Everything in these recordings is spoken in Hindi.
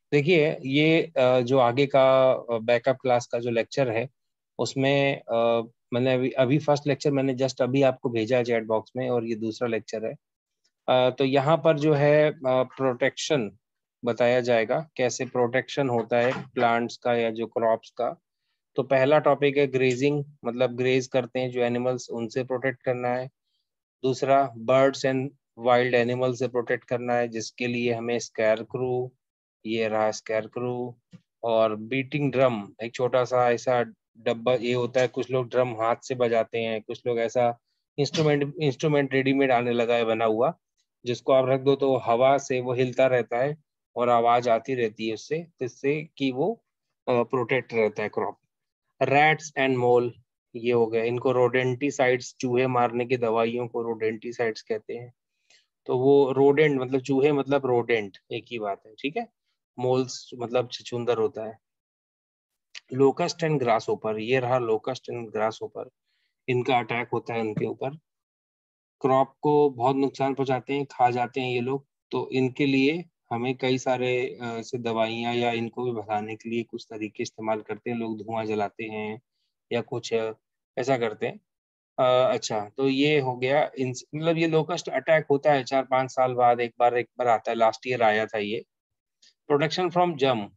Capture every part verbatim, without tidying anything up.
देखिए ये अ, जो आगे का बैकअप क्लास का जो लेक्चर है उसमें अ, मैंने अभी अभी फर्स्ट लेक्चर मैंने जस्ट अभी आपको भेजा है चैट बॉक्स में, और ये दूसरा लेक्चर है। अ, तो यहाँ पर जो है प्रोटेक्शन बताया जाएगा, कैसे प्रोटेक्शन होता है प्लांट्स का या जो क्रॉप्स का। तो पहला टॉपिक है ग्रेजिंग, मतलब ग्रेज करते हैं जो एनिमल्स, उनसे प्रोटेक्ट करना है। दूसरा बर्ड्स एंड वाइल्ड एनिमल से प्रोटेक्ट करना है, जिसके लिए हमें स्कैरक्रू, ये रहा स्कैरक्रू। और बीटिंग ड्रम, एक छोटा सा ऐसा डब्बा ये होता है, कुछ लोग ड्रम हाथ से बजाते हैं, कुछ लोग ऐसा इंस्ट्रूमेंट इंस्ट्रूमेंट रेडीमेड आने लगा है बना हुआ, जिसको आप रख दो तो हवा से वो हिलता रहता है और आवाज आती रहती है उससे, जिससे कि वो प्रोटेक्ट रहता है क्रॉप। रैट्स एंड मोल, ये हो गया, इनको रोडेंटिसाइड्स, चूहे मारने की दवाइयों को रोडेंटिसाइड्स कहते हैं। तो वो रोडेंट मतलब चूहे, मतलब रोडेंट एक ही बात है, ठीक है। मोल्स मतलब छछूंदर होता है। लोकस्ट एंड ग्रास ओपर, ये रहा लोकस्ट एंड ग्रास ओपर, इनका अटैक होता है उनके ऊपर, क्रॉप को बहुत नुकसान पहुंचाते हैं, खा जाते हैं ये लोग। तो इनके लिए हमें कई सारे अ, ऐसे दवाइयाँ या इनको भी भगाने के लिए कुछ तरीके इस्तेमाल करते हैं लोग, धुआं जलाते हैं या कुछ अ, ऐसा करते हैं। अ, अच्छा, तो ये हो गया इन, मतलब ये लोकस्ट अटैक होता है चार पांच साल बाद एक बार, एक बार आता है, लास्ट ईयर आया था ये। प्रोटेक्शन फ्रॉम जम,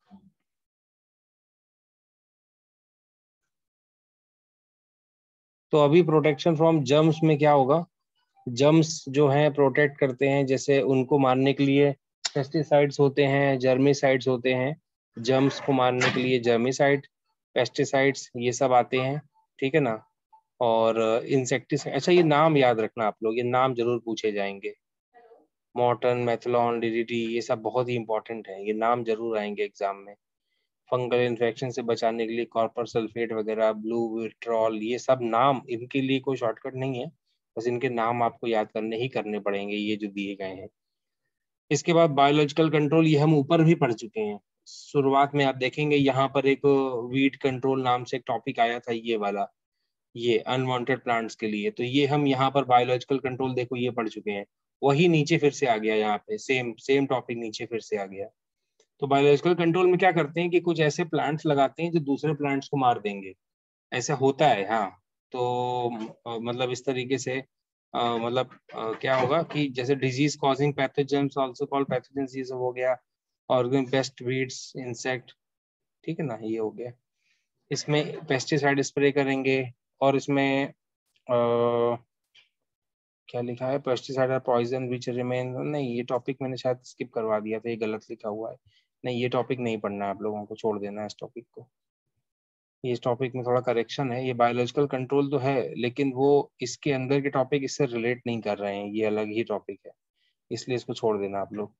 तो अभी प्रोटेक्शन फ्रॉम जम्स में क्या होगा, जम्स जो हैं प्रोटेक्ट करते हैं, जैसे उनको मारने के लिए पेस्टिसाइड्स होते हैं, जर्मिसाइड्स होते हैं। जम्स को मारने के लिए जर्मिसाइड, पेस्टिसाइड्स ये सब आते हैं, ठीक है ना। और इंसेक्टिसाइड, अच्छा ये नाम याद रखना आप लोग, ये नाम जरूर पूछे जाएंगे। मॉर्टन, मेथलॉन, डीडीटी, ये सब बहुत ही इंपॉर्टेंट है, ये नाम जरूर आएंगे एग्जाम में। फंगल इन्फेक्शन से बचाने के लिए कॉपर सल्फेट वगैरह, ब्लू विट्रॉल, ये सब नाम, इनके लिए कोई शॉर्टकट नहीं है, बस इनके नाम आपको याद करने ही करने पड़ेंगे, ये जो दिए गए हैं। इसके बाद बायोलॉजिकल कंट्रोल, ये हम ऊपर भी पढ़ चुके हैं। शुरुआत में आप देखेंगे यहाँ पर एक वीड कंट्रोल नाम से एक टॉपिक आया था, ये वाला, ये अनवांटेड प्लांट्स के लिए, तो ये हम यहाँ पर बायोलॉजिकल कंट्रोल देखो ये पढ़ चुके हैं। वही नीचे फिर से आ गया, यहाँ पे सेम सेम टॉपिक नीचे फिर से आ गया। तो बायोलॉजिकल कंट्रोल में क्या करते हैं कि कुछ ऐसे प्लांट्स लगाते हैं जो दूसरे प्लांट्स को मार देंगे, ऐसा होता है, हाँ। तो अ, मतलब इस तरीके से अ, मतलब अ, क्या होगा कि जैसे disease causing pathogens also called pathogens, ये सब हो गया। ऑर्गन पेस्ट वीड्स इंसेक्ट, ठीक है ना, ये हो गया। इसमें पेस्टिसाइड स्प्रे करेंगे, और इसमें अ, क्या लिखा है, पेस्टिसाइड और पॉइजन विच रिमेन, नहीं ये टॉपिक मैंने शायद स्किप करवा दिया था, ये गलत लिखा हुआ है। नहीं ये टॉपिक नहीं पढ़ना है आप लोगों को, छोड़ देना है इस टॉपिक को। ये इस टॉपिक में थोड़ा करेक्शन है, ये बायोलॉजिकल कंट्रोल तो है लेकिन वो इसके अंदर के टॉपिक इससे रिलेट नहीं कर रहे हैं, ये अलग ही टॉपिक है, इसलिए इसको छोड़ देना आप लोग।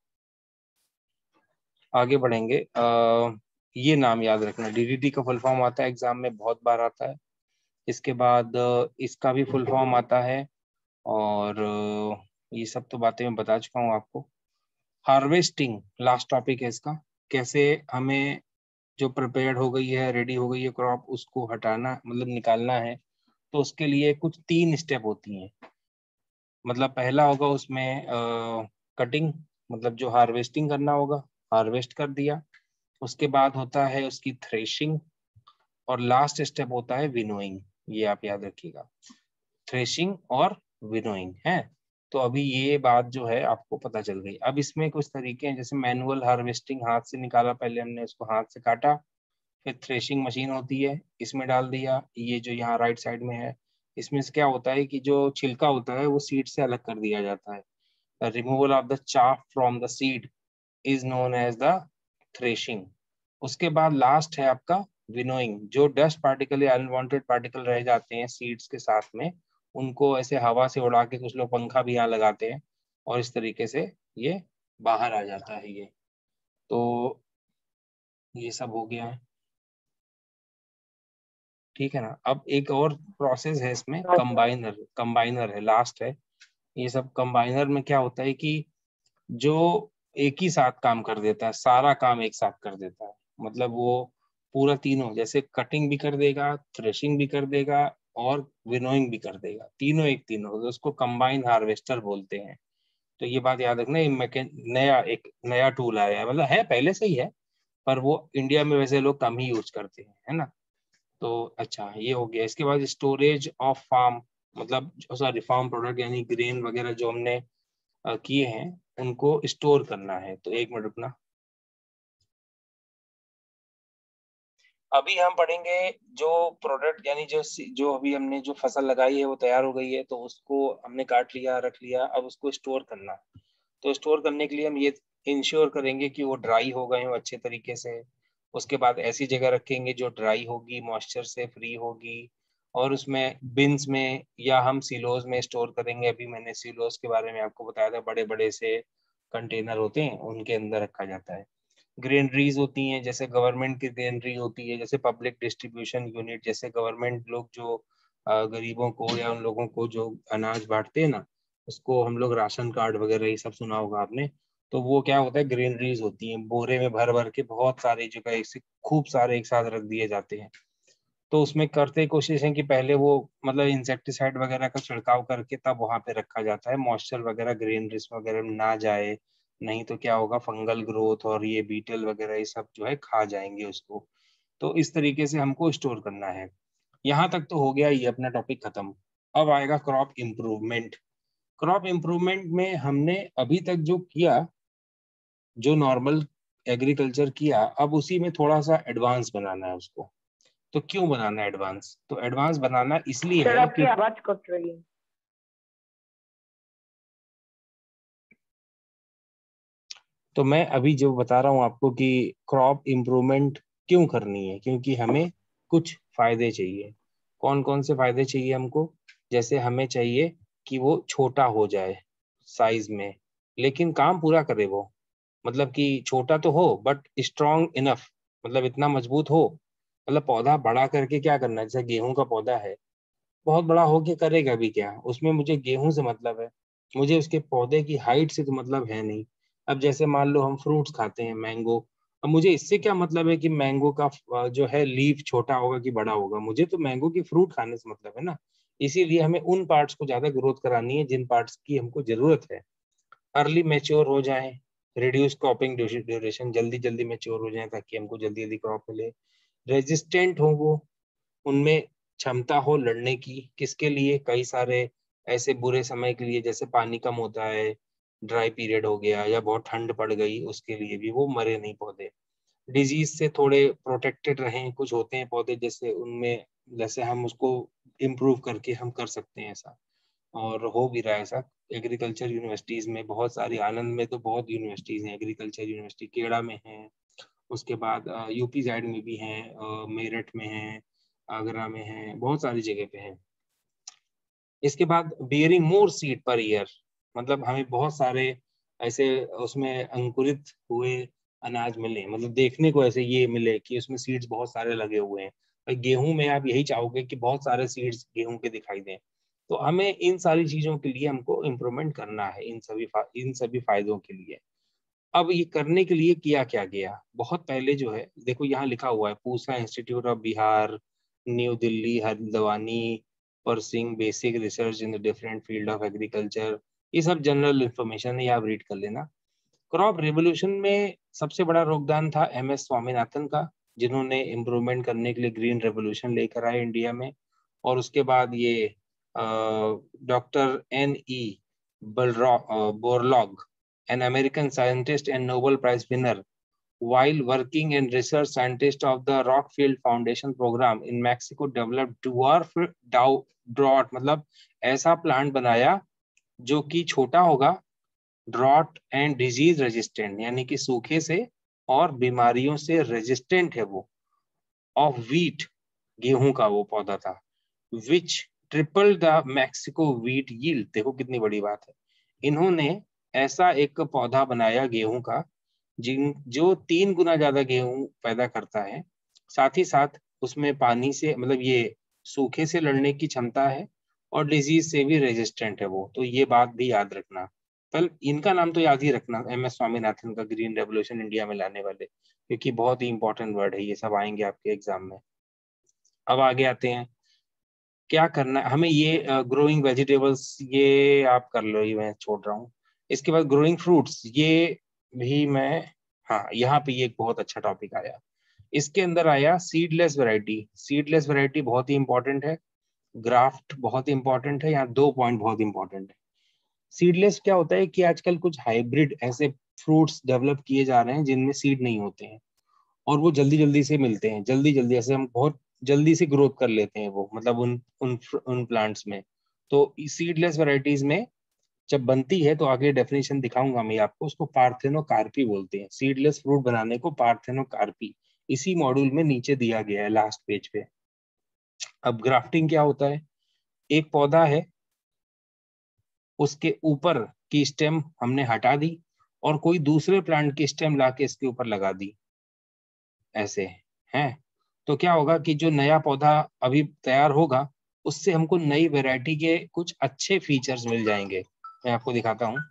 आगे बढ़ेंगे। आ, ये नाम याद रखना, डीडीटी का फुल फॉर्म आता है एग्जाम में, बहुत बार आता है। इसके बाद अ, इसका भी फुल फॉर्म आता है। और अ, ये सब तो बातें मैं बता चुका हूँ आपको। हार्वेस्टिंग लास्ट टॉपिक है इसका, कैसे हमें जो प्रिपेयर्ड हो गई है, रेडी हो गई है क्रॉप, उसको हटाना मतलब निकालना है। तो उसके लिए कुछ तीन स्टेप होती हैं। मतलब पहला होगा उसमें कटिंग, मतलब जो हार्वेस्टिंग करना होगा, हार्वेस्ट कर दिया। उसके बाद होता है उसकी थ्रेशिंग, और लास्ट स्टेप होता है विनोइंग, ये आप याद रखिएगा, थ्रेशिंग और विनोइंग है। तो अभी ये बात जो है आपको पता चल गई। अब इसमें कुछ तरीके हैं, जैसे मैनुअल हार्वेस्टिंग, हाथ से निकाला, पहले हमने उसको हाथ से काटा, फिर थ्रेशिंग मशीन होती है, इसमें डाल दिया, ये जो यहाँ राइट साइड में है, इसमें से क्या होता है कि जो छिलका होता है वो सीड से अलग कर दिया जाता है। Removal of the chaff from the seed is known as the threshing. उसके बाद लास्ट है आपका विनोइंग, जो डस्ट पार्टिकल या अनवांटेड पार्टिकल रह जाते हैं सीड्स के साथ में, उनको ऐसे हवा से उड़ा के, कुछ लोग पंखा भी यहाँ लगाते हैं, और इस तरीके से ये बाहर आ जाता है ये। तो ये सब हो गया है, ठीक है ना। अब एक और प्रोसेस है इसमें, कंबाइनर, कंबाइनर है, लास्ट है। ये सब कंबाइनर में क्या होता है कि जो एक ही साथ काम कर देता है, सारा काम एक साथ कर देता है, मतलब वो पूरा तीनों, जैसे कटिंग भी कर देगा, थ्रेशिंग भी कर देगा, और विनोइंग भी कर देगा, तीनों एक तीनों, तो उसको कंबाइन हार्वेस्टर बोलते हैं। तो ये बात याद रखना, ये मैकेन नया एक नया टूल आया है, मतलब है पहले से ही है, पर वो इंडिया में वैसे लोग कम ही यूज करते हैं, है ना। तो अच्छा ये हो गया। इसके बाद स्टोरेज ऑफ फार्म, मतलब सॉरी फार्म प्रोडक्ट यानी ग्रेन वगैरह जो हमने अ, किए हैं उनको स्टोर करना है। तो एक मिनट रुकना, अभी हम पढ़ेंगे जो प्रोडक्ट यानी जो जो अभी हमने जो फसल लगाई है वो तैयार हो गई है, तो उसको हमने काट लिया, रख लिया, अब उसको स्टोर करना है। तो स्टोर करने के लिए हम ये इंश्योर करेंगे कि वो ड्राई हो गए हो अच्छे तरीके से। उसके बाद ऐसी जगह रखेंगे जो ड्राई होगी, मॉइस्चर से फ्री होगी, और उसमें बिन्स में या हम सिलोज में स्टोर करेंगे। अभी मैंने सिलोज के बारे में आपको बताया था, बड़े बड़े से कंटेनर होते हैं उनके अंदर रखा जाता है। ग्रेनरीज होती हैं, जैसे गवर्नमेंट की ग्रेनरी होती है, जैसे पब्लिक डिस्ट्रीब्यूशन यूनिट, जैसे गवर्नमेंट लोग जो अ, गरीबों को या उन लोगों को जो अनाज बांटते हैं ना, उसको हम लोग राशन कार्ड वगैरह ये सब सुना होगा आपने। तो वो क्या होता है, ग्रेनरीज होती हैं, बोरे में भर भर के बहुत सारे जगह एक से खूब सारे एक साथ रख दिए जाते हैं। तो उसमें करते कोशिश है कि पहले वो मतलब इंसेक्टिसाइड वगैरह का छिड़काव करके तब वहां पे रखा जाता है, मॉइस्चर वगैरह ग्रेनरीज वगैरह में ना जाए, नहीं तो क्या होगा, फंगल ग्रोथ और ये बीटल वगैरह ये सब जो है खा जाएंगे उसको। तो इस तरीके से हमको स्टोर करना है। यहाँ तक तो हो गया, ये अपना टॉपिक खत्म। अब आएगा क्रॉप इम्प्रूवमेंट। क्रॉप इम्प्रूवमेंट में हमने अभी तक जो किया, जो नॉर्मल एग्रीकल्चर किया, अब उसी में थोड़ा सा एडवांस बनाना है उसको। तो क्यों बनाना एडवांस, तो एडवांस बनाना इसलिए सर है आपकी कि आवाज कट रही है। तो मैं अभी जो बता रहा हूँ आपको कि क्रॉप इम्प्रूवमेंट क्यों करनी है, क्योंकि हमें कुछ फायदे चाहिए। कौन कौन से फायदे चाहिए हमको, जैसे हमें चाहिए कि वो छोटा हो जाए साइज में, लेकिन काम पूरा करे वो, मतलब कि छोटा तो हो बट स्ट्रांग इनफ, मतलब इतना मजबूत हो। मतलब पौधा बड़ा करके क्या करना है, जैसे गेहूं का पौधा है, बहुत बड़ा होके करेगा भी क्या, उसमें मुझे गेहूं से मतलब है, मुझे उसके पौधे की हाइट से तो मतलब है नहीं। अब जैसे मान लो हम फ्रूट्स खाते हैं, मैंगो, अब मुझे इससे क्या मतलब है कि मैंगो का अ, जो है लीफ छोटा होगा कि बड़ा होगा, मुझे तो मैंगो की फ्रूट खाने से मतलब है ना। इसीलिए हमें उन पार्ट्स को ज्यादा ग्रोथ करानी है जिन पार्ट्स की हमको जरूरत है। अर्ली मैच्योर हो जाए, रिड्यूस क्रॉपिंग ड्यूरेशन, जल्दी जल्दी मैच्योर हो जाए ताकि हमको जल्दी जल्दी क्रॉप मिले। रेजिस्टेंट हो वो, उनमें क्षमता हो लड़ने की, किसके लिए, कई सारे ऐसे बुरे समय के लिए, जैसे पानी कम होता है, ड्राई पीरियड हो गया या बहुत ठंड पड़ गई, उसके लिए भी वो मरे नहीं पौधे। डिजीज से थोड़े प्रोटेक्टेड रहें, कुछ होते हैं पौधे जैसे उनमें, जैसे हम उसको इम्प्रूव करके हम कर सकते हैं ऐसा, और हो भी रहा है ऐसा। एग्रीकल्चर यूनिवर्सिटीज में बहुत सारी, आनंद में तो बहुत यूनिवर्सिटीज हैं, एग्रीकल्चर यूनिवर्सिटी केड़ा में है, उसके बाद यूपी साइड में भी हैं, अ, मेरठ में है, आगरा में है, बहुत सारी जगह पे है। इसके बाद bearing more seed per year, मतलब हमें बहुत सारे ऐसे उसमें अंकुरित हुए अनाज मिले, मतलब देखने को ऐसे ये मिले कि उसमें सीड्स बहुत सारे लगे हुए हैं। और गेहूं में आप यही चाहोगे कि बहुत सारे सीड्स गेहूं के दिखाई दें। तो हमें इन सारी चीजों के लिए हमको इम्प्रूवमेंट करना है, इन सभी फा, इन सभी फायदों के लिए। अब ये करने के लिए किया क्या गया, बहुत पहले जो है देखो यहाँ लिखा हुआ है, Pusa institute of Bihar, New Delhi, Haldwani, pursuing basic research in the different field of agriculture, ये सब जनरल इंफॉर्मेशन है, ये आप रीड कर लेना। क्रॉप रिवोल्यूशन में सबसे बड़ा योगदान था एम एस स्वामीनाथन का, जिन्होंने इम्प्रूवमेंट करने के लिए ग्रीन रेवोल्यूशन लेकर आए इंडिया में। और उसके बाद ये doctor N E Borlaug, an American scientist and Nobel Prize winner, while working in research scientist of the Rockfield Foundation program in Mexico, developed dwarf drought, मतलब ऐसा प्लांट बनाया जो कि छोटा होगा, ड्रॉट एंड डिजीज रेजिस्टेंट, यानी कि सूखे से और बीमारियों से रेजिस्टेंट है वो, ऑफ व्हीट, गेहूं का वो पौधा था, which triple the Mexico wheat yield, देखो कितनी बड़ी बात है। इन्होंने ऐसा एक पौधा बनाया गेहूं का जिन जो तीन गुना ज्यादा गेहूं पैदा करता है, साथ ही साथ उसमें पानी से मतलब ये सूखे से लड़ने की क्षमता है, और डिजीज से भी रेजिस्टेंट है वो। तो ये बात भी याद रखना। कल इनका नाम तो याद ही रखना, एम एस स्वामीनाथन का, ग्रीन रेवोल्यूशन इंडिया में लाने वाले, क्योंकि बहुत ही इंपॉर्टेंट वर्ड है, ये सब आएंगे आपके एग्जाम में। अब आगे आते हैं, क्या करना है हमें, ये ग्रोइंग वेजिटेबल्स ये आप कर लो, ये मैं छोड़ रहा हूँ। इसके बाद ग्रोइंग फ्रूट्स, ये भी मैं, हाँ यहाँ पे ये एक बहुत अच्छा टॉपिक आया। इसके अंदर आया सीडलेस वैरायटी। सीडलेस वैरायटी बहुत ही इंपॉर्टेंट है, ग्राफ्ट बहुत इंपॉर्टेंट है। यहाँ दो पॉइंट बहुत इंपॉर्टेंट है। सीडलेस क्या होता है कि आजकल कुछ हाइब्रिड ऐसे फ्रूट्स डेवलप किए जा रहे हैं जिनमें सीड नहीं होते हैं, और वो जल्दी जल्दी से मिलते हैं, जल्दी जल्दी ऐसे हम बहुत जल्दी से ग्रोथ कर लेते हैं वो, मतलब उन उन उन प्लांट्स में। तो सीडलेस वैरायटीज में जब बनती है तो आगे डेफिनेशन दिखाऊंगा मैं आपको, उसको पार्थेनोकार्पी बोलते हैं। सीडलेस फ्रूट बनाने को पार्थेनोकार्पी इसी मॉड्यूल में नीचे दिया गया है लास्ट पेज पे। अब ग्राफ्टिंग क्या होता है? एक पौधा है, उसके ऊपर की स्टेम हमने हटा दी और कोई दूसरे प्लांट की स्टेम लाके इसके ऊपर लगा दी, ऐसे है। तो क्या होगा कि जो नया पौधा अभी तैयार होगा उससे हमको नई वैरायटी के कुछ अच्छे फीचर्स मिल जाएंगे। मैं आपको दिखाता हूँ।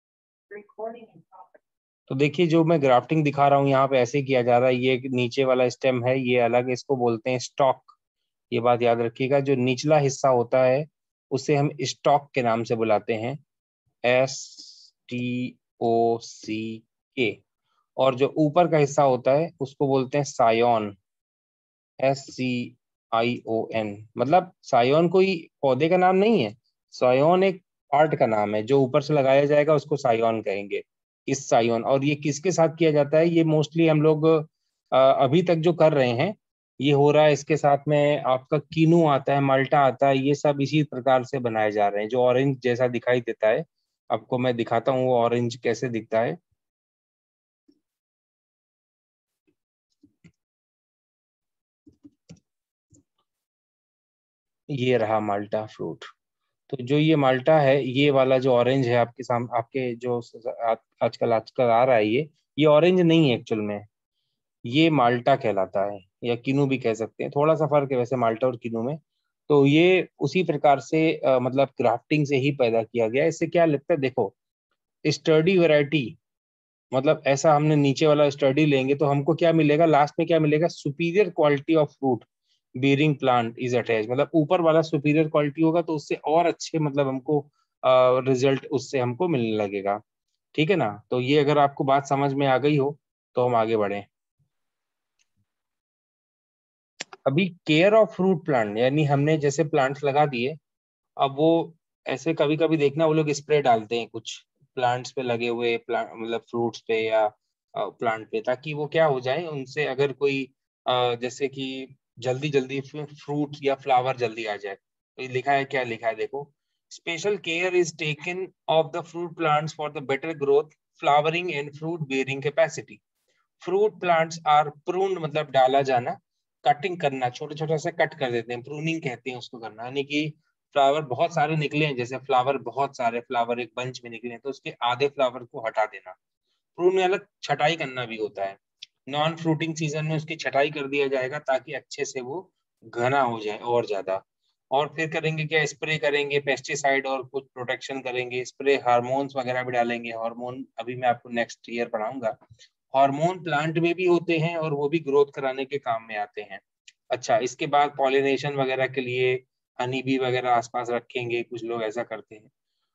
तो देखिए जो मैं ग्राफ्टिंग दिखा रहा हूँ यहाँ पे ऐसे किया जा रहा है। ये नीचे वाला स्टेम है, ये अलग, इसको बोलते हैं स्टॉक। ये बात याद रखिएगा, जो निचला हिस्सा होता है उसे हम स्टॉक के नाम से बुलाते हैं, एस टी ओ सी के। और जो ऊपर का हिस्सा होता है उसको बोलते हैं सायोन, एस सी आई ओ एन। मतलब सायोन कोई पौधे का नाम नहीं है, सायोन एक पार्ट का नाम है, जो ऊपर से लगाया जाएगा उसको सायोन कहेंगे, इस सायोन। और ये किसके साथ किया जाता है? ये मोस्टली हम लोग अ, अभी तक जो कर रहे हैं ये हो रहा है इसके साथ में आपका कीनू आता है, माल्टा आता है, ये सब इसी प्रकार से बनाए जा रहे हैं। जो ऑरेंज जैसा दिखाई देता है, आपको मैं दिखाता हूँ वो ऑरेंज कैसे दिखता है। ये रहा माल्टा फ्रूट। तो जो ये माल्टा है, ये वाला जो ऑरेंज है आपके सामने, आपके जो आ- आजकल आजकल आ रहा है, ये ये ऑरेंज नहीं है एक्चुअल में, ये माल्टा कहलाता है, या किनू भी कह सकते हैं। थोड़ा सा फर्क है वैसे माल्टा और किनू में। तो ये उसी प्रकार से अ, मतलब क्राफ्टिंग से ही पैदा किया गया है। इससे क्या लगता है, देखो स्टर्डी वैरायटी, मतलब ऐसा हमने नीचे वाला स्टडी लेंगे तो हमको क्या मिलेगा लास्ट में? क्या मिलेगा? Superior quality of fruit bearing plant is attach. मतलब ऊपर वाला सुपीरियर क्वालिटी होगा तो उससे और अच्छे, मतलब हमको रिजल्ट उससे हमको मिलने लगेगा। ठीक है ना? तो ये अगर आपको बात समझ में आ गई हो तो हम आगे बढ़े। अभी केयर ऑफ फ्रूट प्लांट, यानी हमने जैसे प्लांट्स लगा दिए, अब वो ऐसे कभी कभी देखना वो लोग स्प्रे डालते हैं कुछ प्लांट्स पे लगे हुए प्लांट, मतलब फ्रूट्स पे या प्लांट पे, ताकि वो क्या हो जाए, उनसे अगर कोई अ, जैसे कि जल्दी जल्दी फ्रूट या फ्लावर जल्दी आ जाए। तो ये लिखा है, क्या लिखा है देखो, special care is taken of the fruit plants for the better growth, flowering and fruit bearing capacity. Fruit plants are pruned, मतलब डाला जाना, कटिंग करना, छोटे छोटे से कट कर देते हैं, प्रूनिंग कहते हैं उसको करना, यानी कि फ्लावर बहुत सारे निकले हैं, जैसे फ्लावर बहुत सारे फ्लावर एक बंच में निकले हैं तो उसके आधे फ्लावर को हटा देना। प्रून में अलग छटाई करना भी होता है। नॉन फ्रूटिंग सीजन में उसकी छटाई कर दिया जाएगा ताकि अच्छे से वो घना हो जाए और ज्यादा। और फिर करेंगे क्या, स्प्रे करेंगे पेस्टिसाइड और कुछ प्रोटेक्शन करेंगे, स्प्रे हार्मोन्स वगैरह भी डालेंगे। हार्मोन अभी मैं आपको नेक्स्ट ईयर पढ़ाऊंगा। हार्मोन प्लांट में भी होते हैं और वो भी ग्रोथ कराने के काम में आते हैं। अच्छा, इसके बाद पॉलिनेशन वगैरह के लिए हनी बी वगैरह आसपास रखेंगे, कुछ लोग ऐसा करते हैं।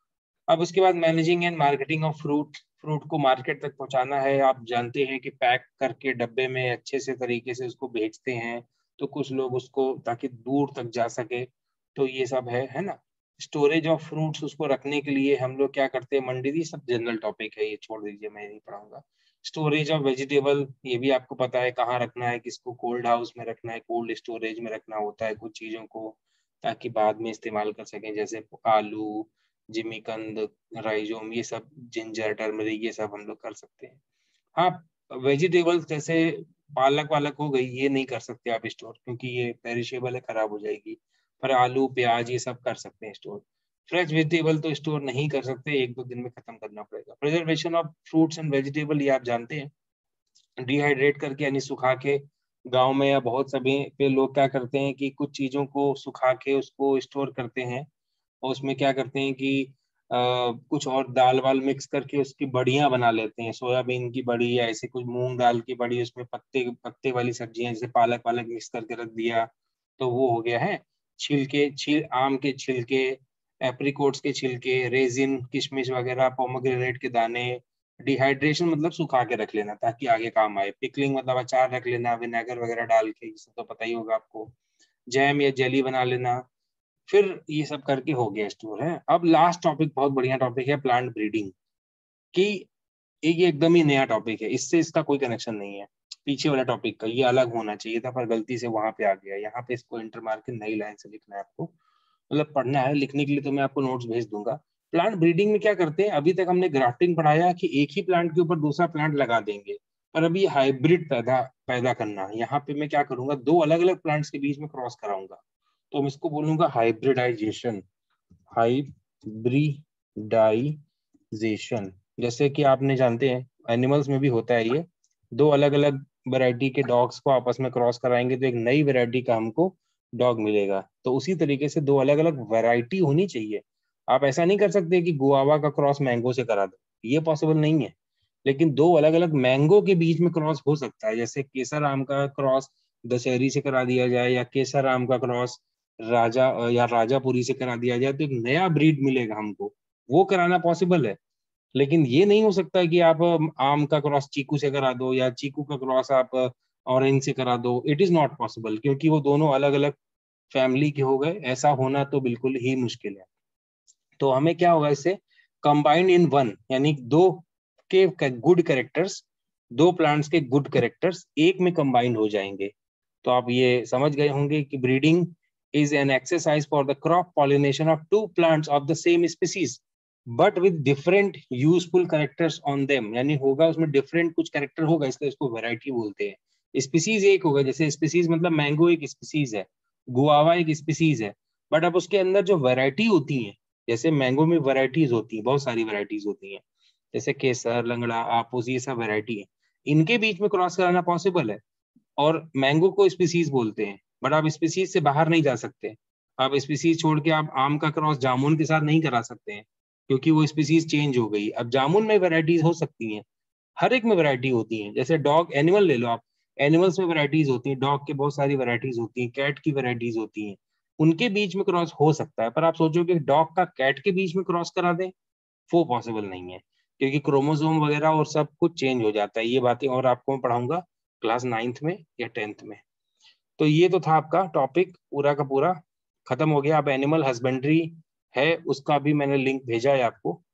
अब उसके बाद managing and marketing of fruit, fruit को मार्केट तक पहुंचाना है। आप जानते हैं कि पैक करके डब्बे में अच्छे से तरीके से उसको भेजते हैं, तो कुछ लोग उसको ताकि दूर तक जा सके, तो ये सब है है ना। स्टोरेज ऑफ फ्रूट्स, उसको रखने के लिए हम लोग क्या करते हैं, मंडी, ये सब जनरल टॉपिक है, ये छोड़ दीजिए, मैं नहीं पढ़ाऊंगा। स्टोरेज ऑफ वेजिटेबल, ये भी आपको पता है कहाँ रखना है, किसको कोल्ड हाउस में रखना है, कोल्ड स्टोरेज में रखना होता है कुछ चीजों को, ताकि बाद में इस्तेमाल कर सकें, जैसे आलू, जिमीकंद, राइजोम, ये सब, जिंजर, टर्मरिक, ये सब हम लोग कर सकते हैं। हाँ, वेजिटेबल्स जैसे पालक वालक हो गई, ये नहीं कर सकते आप स्टोर, क्योंकि ये पेरिशेबल है, खराब हो जाएगी। पर आलू प्याज ये सब कर सकते हैं स्टोर। फ्रेश वेजिटेबल तो स्टोर नहीं कर सकते, एक दो दिन में खत्म करना पड़ेगा। Preservation of fruits and vegetable, ये आप जानते हैं, डिहाइड्रेट करके यानी सुखा के। गांव में या बहुत सभी पे लोग क्या करते हैं कि कुछ चीजों को सुखा के उसको स्टोर करते हैं, और उसमें क्या करते हैं कि आ, कुछ और दाल वाल मिक्स करके उसकी बड़ियां बना लेते हैं, सोयाबीन की बड़ी या ऐसे कुछ मूंग दाल की बड़ी, उसमें पत्ते पत्ते वाली सब्जियां जैसे पालक वालक मिक्स करके रख दिया, तो वो हो गया है। छिलके, छिल आम के छिलके एप्रिकोट्स के छिलके, रेजिन, किशमिश वगैरह, पोमोग्रेनेट के दाने। डिहाइड्रेशन मतलब सुखा के रख लेना ताकि आगे काम आए। पिकलिंग मतलब अचार रख लेना विनेगर वगैरह डाल के, इससे तो पता ही होगा आपको। जैम या जेली बना लेना। फिर ये सब करके हो गया स्टोर है। अब लास्ट टॉपिक बहुत बढ़िया टॉपिक है, प्लांट ब्रीडिंग की। ये एकदम ही नया टॉपिक है, इससे इसका कोई कनेक्शन नहीं है पीछे वाला टॉपिक का, ये अलग होना चाहिए था पर गलती से वहां पे आ गया। यहाँ पे इसको इंटर मार के नई लाइन से लिखना है आपको, मतलब पढ़ना है। लिखने के लिए तो मैं आपको नोट्स भेज दूंगा। प्लांट ब्रीडिंग में क्या करते हैं, अभी तक हमने ग्राफ्टिंग पढ़ाया कि एक ही प्लांट के ऊपर दूसरा प्लांट लगा देंगे, पर अभी हाइब्रिड पैदा पैदा करना। यहाँ पे मैं क्या करूंगा, दो अलग अलग प्लांट्स के बीच में क्रॉस कराऊंगा, तो हम इसको बोलूंगा हाइब्रिडाइजेशन। हाइब्रिडाइजेशन जैसे कि आपने जानते हैं एनिमल्स में भी होता है ये, दो अलग अलग वैरायटी के डॉग्स को आपस में क्रॉस कराएंगे तो एक नई वैरायटी का हमको डॉग मिलेगा। तो उसी तरीके से दो अलग अलग वैरायटी होनी चाहिए। आप ऐसा नहीं कर सकते कि गुआवा का क्रॉस मैंगो से करा दो, ये पॉसिबल नहीं है। लेकिन दो अलग अलग मैंगो के बीच में क्रॉस हो सकता है, जैसे केसर आम का क्रॉस दशहरी से करा दिया जाए, या केसर आम का क्रॉस राजा या राजापुरी से करा दिया जाए, तो एक नया ब्रीड मिलेगा हमको, वो कराना पॉसिबल है। लेकिन ये नहीं हो सकता कि आप आम का क्रॉस चीकू से करा दो या चीकू का क्रॉस आप ऑरेंज से करा दो। इट इज नॉट पॉसिबल, क्योंकि वो दोनों अलग अलग फैमिली के हो गए। ऐसा होना तो बिल्कुल ही मुश्किल है। तो हमें क्या होगा इससे, कंबाइंड इन वन, यानी दो के गुड कैरेक्टर्स, दो प्लांट्स के गुड कैरेक्टर्स एक में कंबाइंड हो जाएंगे। तो आप ये समझ गए होंगे कि breeding is an exercise for the crop pollination of two plants of the same species but with different useful characters on them। यानी होगा उसमें डिफरेंट कुछ कैरेक्टर होगा, इसलिए इसको वैरायटी बोलते हैं। स्पीसीज एक होगा, जैसे स्पीसीज मतलब मैंगो एक स्पीसीज है, गुआवा एक स्पीसीज है, बट अब उसके अंदर जो वैरायटी होती है, जैसे मैंगो में वैरायटीज होती है, बहुत सारी वैरायटीज होती हैं, जैसे केसर, लंगड़ा, आपूस, ये सब वैरायटी है। इनके बीच में क्रॉस कराना पॉसिबल है, और मैंगो को स्पीसीज बोलते हैं। बट आप स्पीसीज से बाहर नहीं जा सकते। आप स्पीसीज छोड़ के आप आम का क्रॉस जामुन के साथ नहीं करा सकते हैं, क्योंकि वो स्पीसीज चेंज हो गई। अब जामुन में वैरायटीज हो सकती हैं, हर एक में वैरायटी होती है। जैसे डॉग एनिमल ले लो आप, एनिमल्स में वैरायटीज होती हैं, डॉग के बहुत सारी वैरायटीज होती हैं, कैट की वैरायटीज होती हैं, उनके बीच में क्रॉस हो सकता है। पर आप सोचो कि डॉग का कैट के बीच में क्रॉस करा दें, वो पॉसिबल नहीं है, क्योंकि क्रोमोसोम वगैरह और सब कुछ चेंज हो जाता है। ये बातें और आपको मैं पढ़ाऊंगा क्लास नाइन्थ में या टेंथ में। तो ये तो था आपका टॉपिक, पूरा का पूरा खत्म हो गया। अब एनिमल हस्बेंड्री है, उसका भी मैंने लिंक भेजा है आपको,